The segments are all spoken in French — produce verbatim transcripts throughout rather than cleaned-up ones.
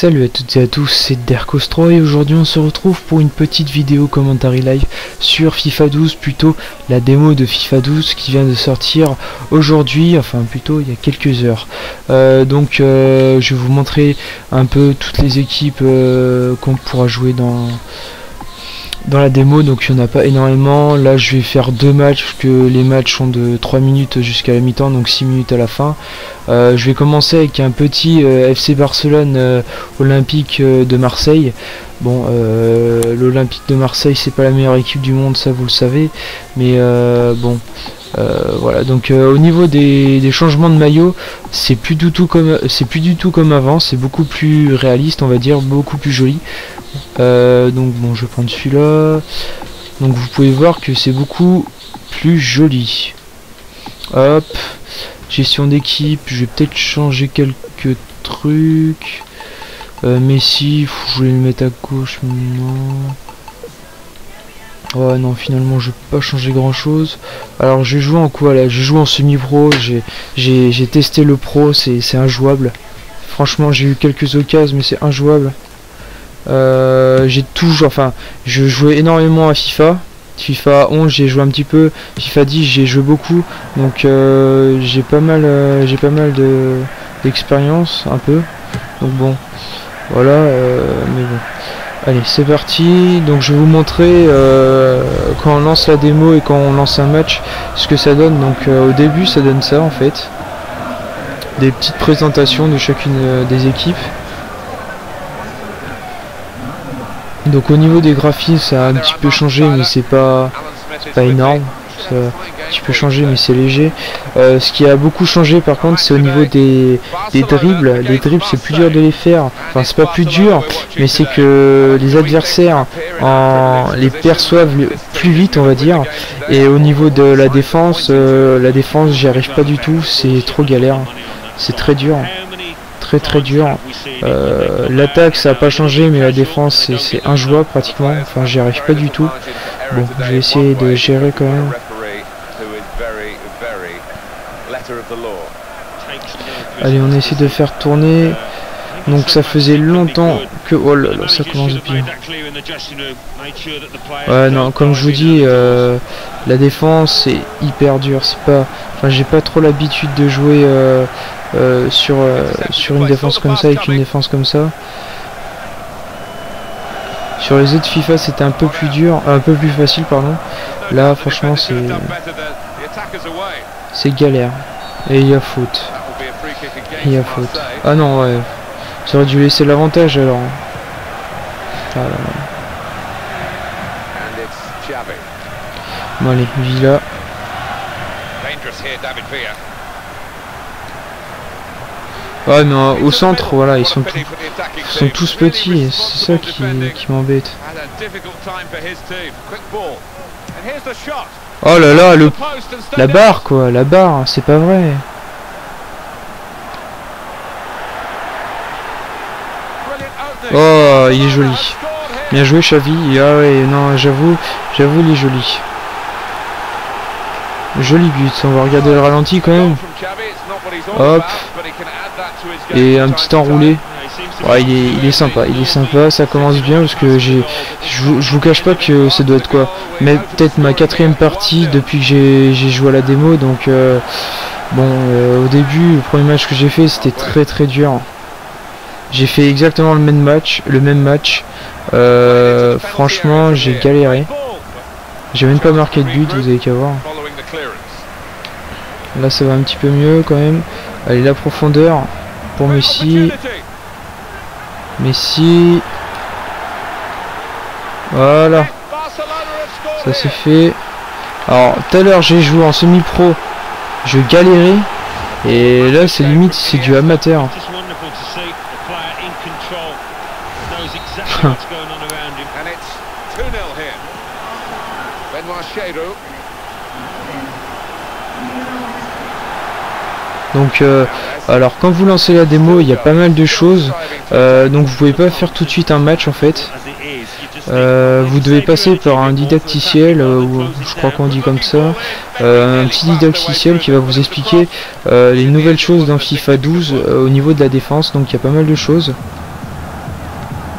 Salut à toutes et à tous, c'est Dercostro et aujourd'hui on se retrouve pour une petite vidéo commentary live sur FIFA douze, plutôt la démo de FIFA douze qui vient de sortir aujourd'hui, enfin plutôt il y a quelques heures. Euh, donc euh, je vais vous montrer un peu toutes les équipes euh, qu'on pourra jouer dans... dans la démo. Donc il n'y en a pas énormément. Là je vais faire deux matchs, parce que les matchs sont de trois minutes jusqu'à la mi-temps, donc six minutes à la fin. Euh, je vais commencer avec un petit euh, F C Barcelone euh, Olympique euh, de Marseille. Bon, euh, l'Olympique de Marseille c'est pas la meilleure équipe du monde, ça vous le savez, mais euh, bon euh, voilà. Donc euh, au niveau des, des changements de maillot, c'est plus du tout comme c'est plus du tout comme avant, c'est beaucoup plus réaliste, on va dire, beaucoup plus joli. Euh, donc bon, je vais prendre celui-là. Donc vous pouvez voir que c'est beaucoup plus joli. Hop, gestion d'équipe, je vais peut-être changer quelques trucs. Euh, Messi, je vais le mettre à gauche maintenant. Ouais, non, finalement je vais pas changer grand chose. Alors je vais jouer en quoi là? Je vais jouer en semi-pro. J'ai testé le pro, c'est injouable. Franchement, j'ai eu quelques occasions, mais c'est injouable. Euh, j'ai toujours, enfin, je jouais énormément à FIFA. FIFA onze, j'ai joué un petit peu. FIFA dix, j'ai joué beaucoup. Donc euh, j'ai pas mal, euh, j'ai pas mal de d'expérience, un peu. Donc bon, voilà. Euh, mais bon, allez, c'est parti. Donc je vais vous montrer euh, quand on lance la démo et quand on lance un match, ce que ça donne. Donc euh, au début, ça donne ça en fait. Des petites présentations de chacune euh, des équipes. Donc au niveau des graphismes, ça a un petit peu changé, mais c'est pas pas énorme. Ça a un petit peu changé, mais c'est léger. Euh, ce qui a beaucoup changé par contre, c'est au niveau des, des dribbles. Les dribbles, c'est plus dur de les faire. Enfin, c'est pas plus dur, mais c'est que les adversaires en, les perçoivent plus vite, on va dire. Et au niveau de la défense, euh, la défense, j'y arrive pas du tout. C'est trop galère. C'est très dur. Très très dur. Euh, L'attaque ça n'a pas changé, mais la défense c'est injouable pratiquement. Enfin, j'y arrive pas du tout. Bon, je vais essayer de gérer quand même. Allez, on essaie de faire tourner. Donc ça faisait longtemps que... Oh là là, ça commence bien. Ouais, non, comme je vous dis, euh, la défense c'est hyper dur. C'est pas... Enfin, j'ai pas trop l'habitude de jouer... Euh, Euh, sur, euh, sur une défense comme ça, avec une défense comme ça. Sur les autres FIFA c'était un peu plus dur, un peu plus facile pardon. Là franchement c'est c'est galère. Et il y a faute. Il y a faute. Ah non, ouais. J'aurais dû laisser l'avantage alors. Ah là là. Bon allez, Villa. Ouais, mais euh, au centre, voilà, ils sont, tout, ils sont tous petits, c'est ça qui, qui m'embête. Oh là là, le, la barre quoi, la barre, c'est pas vrai. Oh, il est joli. Bien joué Xavi. Ah ouais, non, j'avoue, j'avoue, il est joli. Joli but, on va regarder le ralenti quand même. Hop. Et un petit enroulé. Ouais, il est, il est sympa, il est sympa, ça commence bien parce que j'ai, je, je vous cache pas que ça doit être quoi, mais peut-être ma quatrième partie depuis que j'ai joué à la démo, donc euh, bon, euh, au début, le premier match que j'ai fait, c'était très très dur. J'ai fait exactement le même match, le même match. Euh, franchement, j'ai galéré. J'ai même pas marqué de but, vous avez qu'à voir. Là, ça va un petit peu mieux quand même. Allez, la profondeur pour Messi. Messi. Voilà. Ça c'est fait. Alors, tout à l'heure, j'ai joué en semi-pro. Je galérais. Et là, c'est limite, c'est du amateur. Donc euh, alors quand vous lancez la démo, il y a pas mal de choses, euh, donc vous pouvez pas faire tout de suite un match en fait. Euh, vous devez passer par un didacticiel, euh, ou je crois qu'on dit comme ça, euh, un petit didacticiel qui va vous expliquer euh, les nouvelles choses dans FIFA douze euh, au niveau de la défense. Donc il y a pas mal de choses.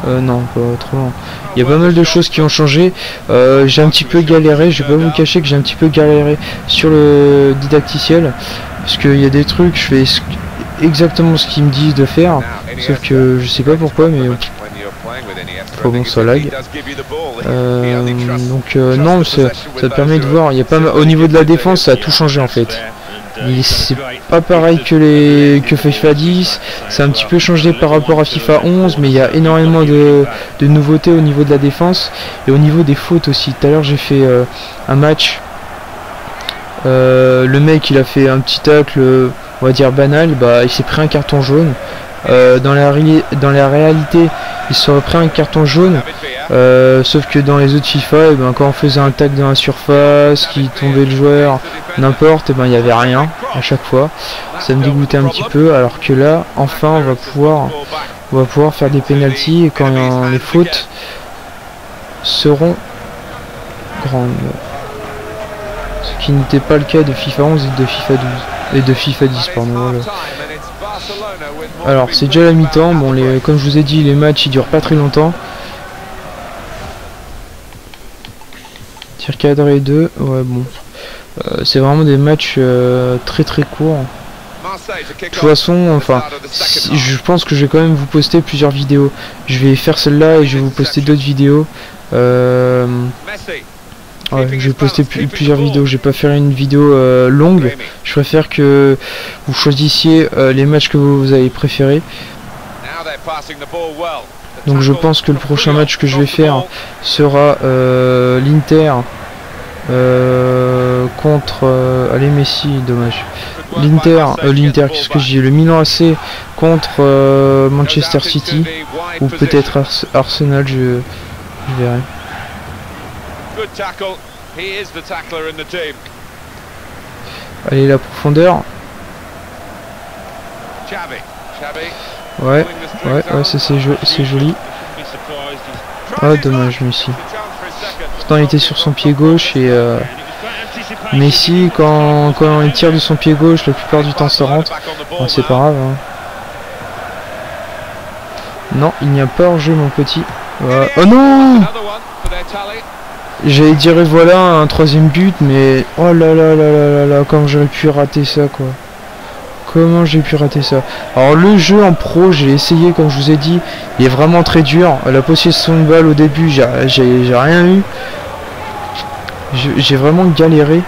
Euh, non, pas trop long. Il y a pas mal de choses qui ont changé. Euh, j'ai un petit peu galéré, je vais pas vous cacher que j'ai un petit peu galéré sur le didacticiel. Parce qu'il y a des trucs, je fais exactement ce qu'ils me disent de faire. Sauf que je sais pas pourquoi, mais oh bon, ça lag. Euh, donc euh, non, ça, ça permet de voir. Il y a pas mal, au niveau de la défense, ça a tout changé en fait. C'est pas pareil que les que FIFA dix, c'est un petit peu changé par rapport à FIFA onze, mais il y a énormément de, de nouveautés au niveau de la défense et au niveau des fautes aussi. Tout à l'heure j'ai fait euh, un match, euh, le mec il a fait un petit tacle, on va dire banal, bah il s'est pris un carton jaune. Euh, dans, la dans la réalité il s'aurait pris un carton jaune, euh, sauf que dans les autres FIFA, et ben, quand on faisait un tacle dans la surface, qui tombait le joueur, n'importe, et ben il n'y avait rien à chaque fois. Ça me dégoûtait un petit peu, alors que là enfin on va pouvoir on va pouvoir faire des pénaltys, et quand les fautes seront grandes, ce qui n'était pas le cas de FIFA onze et de FIFA douze et de FIFA dix, pardon. Voilà. Alors c'est déjà la mi-temps, bon les, comme je vous ai dit les matchs ils durent pas très longtemps. Tir cadré deux, ouais bon. Euh, c'est vraiment des matchs euh, très très courts. De toute façon, enfin, si, je pense que je vais quand même vous poster plusieurs vidéos. Je vais faire celle-là et je vais vous poster d'autres vidéos. Euh, Ouais, je vais poster plusieurs vidéos, je vais pas faire une vidéo euh, longue. Je préfère que vous choisissiez euh, les matchs que vous, vous avez préférés. Donc je pense que le prochain match que je vais faire sera euh, l'Inter euh, contre euh, allez Messi, dommage. L'Inter, euh, l'Inter, qu'est-ce que j'ai, le Milan A C contre euh, Manchester City, ou peut-être Ars Arsenal, je, je verrai. Allez, la profondeur. Ouais, ouais, ouais, c'est jo joli. Ah, dommage, Messi. Pourtant, il était sur son pied gauche et euh, Messi, quand, quand il tire de son pied gauche, la plupart du temps, ça rentre. Bon, c'est pas grave. Hein. Non, il n'y a pas hors-jeu, mon petit. Ouais. Oh non! J'allais dire voilà un troisième but, mais oh là là là là là là, comment j'aurais pu rater ça quoi. Comment j'ai pu rater ça. Alors le jeu en pro, j'ai essayé comme je vous ai dit, il est vraiment très dur. La possession de balle au début, j'ai rien eu. J'ai vraiment galéré.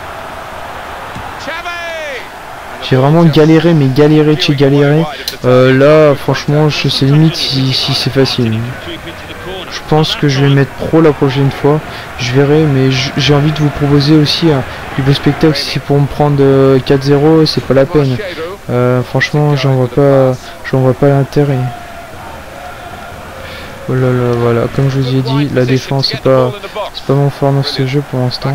J'ai vraiment galéré, mais galéré de chez galéré. Euh, là, franchement, je sais limite si, si c'est facile. Je pense que je vais mettre pro la prochaine fois. Je verrai, mais j'ai envie de vous proposer aussi hein, du beau spectacle. Si c'est pour me prendre euh, quatre zéro, c'est pas la peine. Euh, franchement, j'en vois pas, j'en vois pas l'intérêt. Oh là là, voilà. Comme je vous ai dit, la défense c'est pas, c'est pas mon fort dans ce jeu pour l'instant.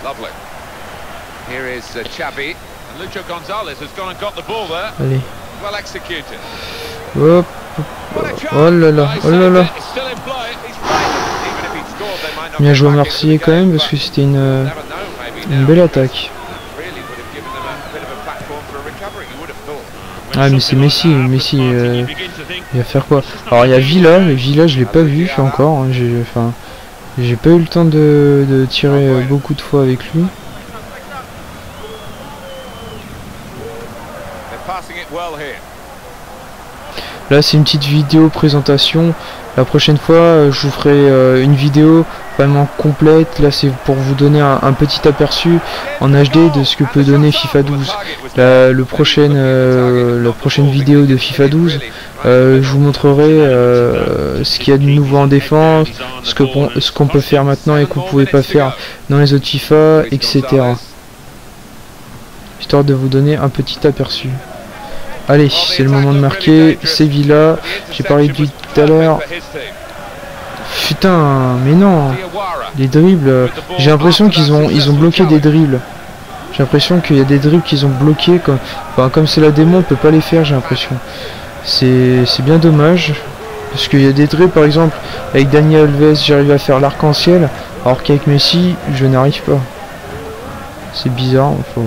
Allez. Hop. Oh là là, oh là là. Bien joué Marseillais quand même, parce que c'était une, une belle attaque. Ah mais c'est Messi, Messi euh, il va faire quoi? Alors il y a Villa, mais Villa je l'ai pas vu encore, hein, j'ai enfin j'ai pas eu le temps de, de tirer beaucoup de fois avec lui. Là c'est une petite vidéo présentation. La prochaine fois euh, je vous ferai euh, une vidéo vraiment complète. Là c'est pour vous donner un, un petit aperçu en H D de ce que peut donner FIFA douze. La, le prochaine, euh, la prochaine vidéo de FIFA douze, euh, je vous montrerai euh, ce qu'il y a de nouveau en défense, ce que ce qu'on peut faire maintenant et qu'on ne pouvait pas faire dans les autres FIFA, et cetera. Histoire de vous donner un petit aperçu. Allez, c'est le moment de marquer. Sevilla, j'ai parlé de lui tout à l'heure. Putain, mais non. Les dribbles, j'ai l'impression qu'ils ont, ils ont bloqué des dribbles. J'ai l'impression qu'il y a des dribbles qu'ils ont bloqués. Comme enfin, comme c'est la démo, on peut pas les faire, j'ai l'impression. C'est bien dommage. Parce qu'il y a des dribbles, par exemple, avec Daniel Alves, j'arrive à faire l'arc-en-ciel. Alors qu'avec Messi, je n'arrive pas. C'est bizarre. Faut...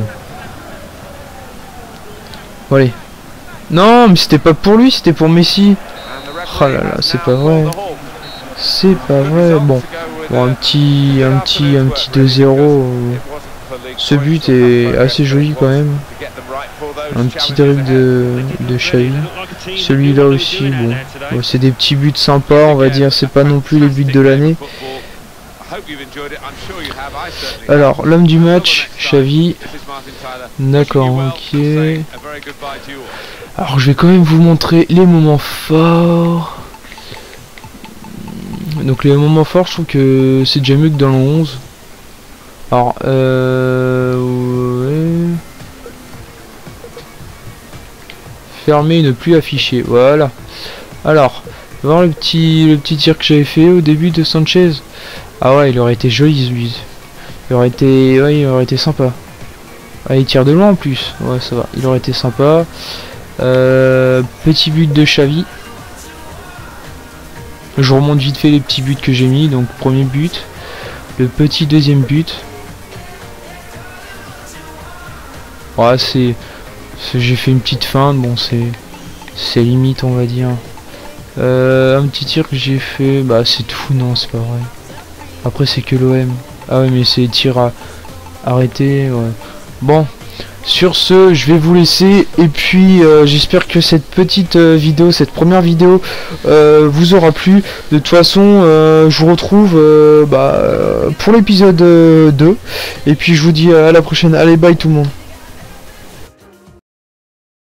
Bon, allez. Non, mais c'était pas pour lui, c'était pour Messi. Oh là là, c'est pas vrai. C'est pas vrai. Bon, bon un petit, un petit, un petit deux zéro. Ce but est assez joli quand même. Un petit dribble de, de Xavi. Celui-là aussi, bon, bon c'est des petits buts sympas, on va dire. C'est pas non plus les buts de l'année. Alors, l'homme du match, Xavi. D'accord, ok. Alors, je vais quand même vous montrer les moments forts. Donc, les moments forts, je trouve que c'est déjà mieux que dans le onze. Alors, euh... ouais. Fermer, ne plus afficher. Voilà. Alors, voir le petit, le petit tir que j'avais fait au début de Sanchez. Ah ouais, il aurait été joli, lui. Il aurait été, ouais, il aurait été sympa. Ah, il tire de loin en plus. Ouais, ça va. Il aurait été sympa. Euh, petit but de Xavi. Je remonte vite fait les petits buts que j'ai mis. Donc, premier but. Le petit deuxième but. Ouais, c'est... J'ai fait une petite feinte. Bon, c'est... C'est limite, on va dire. Euh, un petit tir que j'ai fait. Bah, c'est tout. Non, c'est pas vrai. Après, c'est que l'O M. Ah ouais, mais c'est tir à arrêter. Ouais. Bon. Sur ce, je vais vous laisser et puis euh, j'espère que cette petite euh, vidéo, cette première vidéo euh, vous aura plu. De toute façon, euh, je vous retrouve euh, bah, pour l'épisode deux et puis je vous dis à la prochaine. Allez, bye tout le monde.